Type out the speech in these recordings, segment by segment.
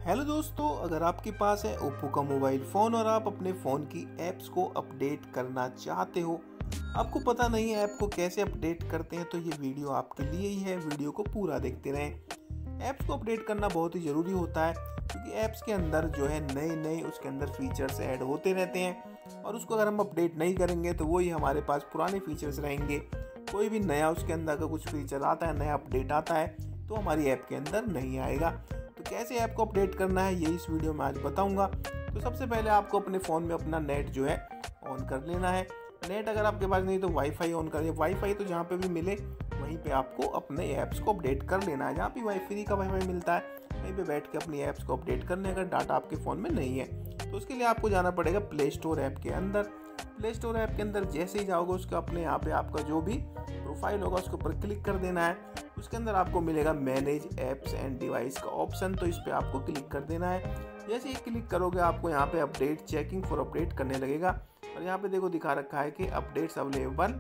Hello दोस्तों, अगर आपके पास है ओप्पो का मोबाइल फ़ोन और आप अपने फ़ोन की ऐप्स को अपडेट करना चाहते हो, आपको पता नहीं है ऐप को कैसे अपडेट करते हैं, तो ये वीडियो आपके लिए ही है। वीडियो को पूरा देखते रहें। ऐप्स को अपडेट करना बहुत ही ज़रूरी होता है क्योंकि ऐप्स के अंदर जो है नए उसके अंदर फीचर्स ऐड होते रहते हैं और उसको अगर हम अपडेट नहीं करेंगे तो वही हमारे पास पुराने फीचर्स रहेंगे। कोई भी नया उसके अंदर अगर कुछ फीचर आता है, नया अपडेट आता है तो हमारी ऐप के अंदर नहीं आएगा। तो कैसे ऐप को अपडेट करना है ये इस वीडियो में आज बताऊंगा। तो सबसे पहले आपको अपने फ़ोन में अपना नेट जो है ऑन कर लेना है। नेट अगर आपके पास नहीं तो वाईफाई ऑन करिए। वाईफाई तो जहाँ पे भी मिले वहीं पे आपको अपने ऐप्स को अपडेट कर लेना है। जहाँ भी फ्री का वाईफाई मिलता है वहीं पे बैठ के अपनी ऐप्स को अपडेट कर लें अगर डाटा आपके फ़ोन में नहीं है। तो उसके लिए आपको जाना पड़ेगा प्ले स्टोर ऐप के अंदर। प्ले स्टोर ऐप के अंदर जैसे ही जाओगे उसके अपने यहाँ पे आपका जो भी प्रोफाइल होगा उसके ऊपर क्लिक कर देना है। उसके अंदर आपको मिलेगा मैनेज ऐप्स एंड डिवाइस का ऑप्शन, तो इस पर आपको क्लिक कर देना है। जैसे ही क्लिक करोगे आपको यहाँ पे अपडेट चेकिंग फॉर अपडेट करने लगेगा और यहाँ पे देखो दिखा रखा है कि अपडेट्स अवेलेबल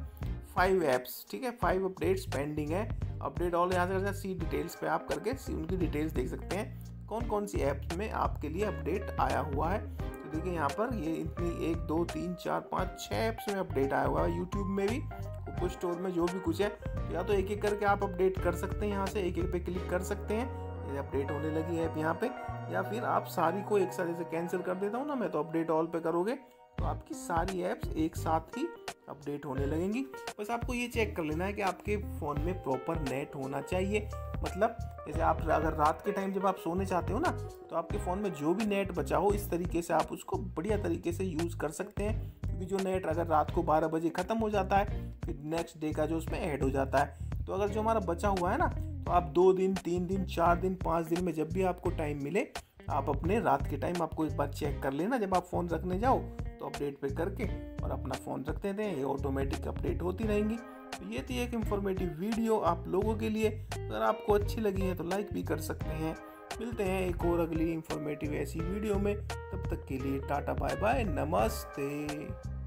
5 ऐप्स, ठीक है, 5 अपडेट्स पेंडिंग है। अपडेट ऑल यहाँ से सी डिटेल्स पे आप करके उनकी डिटेल्स देख सकते हैं कौन कौन सी ऐप्स में आपके लिए अपडेट आया हुआ है। तो देखिए यहाँ पर ये इतनी 1 2 3 4 5 6 ऐप्स में अपडेट आया हुआ है। यूट्यूब में भी, ओप्पो स्टोर में जो भी कुछ है, या तो एक एक करके आप अपडेट कर सकते हैं। यहाँ से एक एक पे क्लिक कर सकते हैं, ये अपडेट होने लगी है यहाँ पे, या फिर आप सारी को एक साथ जैसे कैंसिल कर देता हूँ ना मैं, तो अपडेट ऑल पे करोगे तो आपकी सारी ऐप्स एक साथ ही अपडेट होने लगेंगी। बस आपको ये चेक कर लेना है कि आपके फ़ोन में प्रॉपर नेट होना चाहिए। मतलब जैसे आप अगर रात के टाइम जब आप सोने चाहते हो ना तो आपके फ़ोन में जो भी नेट बचा हो इस तरीके से आप उसको बढ़िया तरीके से यूज़ कर सकते हैं। क्योंकि जो नेट अगर रात को 12 बजे ख़त्म हो जाता है फिर नेक्स्ट डे का जो उसमें ऐड हो जाता है। तो अगर जो हमारा बचा हुआ है ना तो आप 2 दिन 3 दिन 4 दिन 5 दिन में जब भी आपको टाइम मिले आप अपने रात के टाइम आपको एक बार चेक कर लेना। जब आप फ़ोन रखने जाओ तो अपडेट पे करके और अपना फ़ोन रख देते हैं, ये ऑटोमेटिक अपडेट होती रहेंगी। तो ये थी एक इन्फॉर्मेटिव वीडियो आप लोगों के लिए। अगर आपको अच्छी लगी है तो लाइक भी कर सकते हैं। मिलते हैं एक और अगली इन्फॉर्मेटिव ऐसी वीडियो में, तब तक के लिए टाटा बाय बाय, नमस्ते।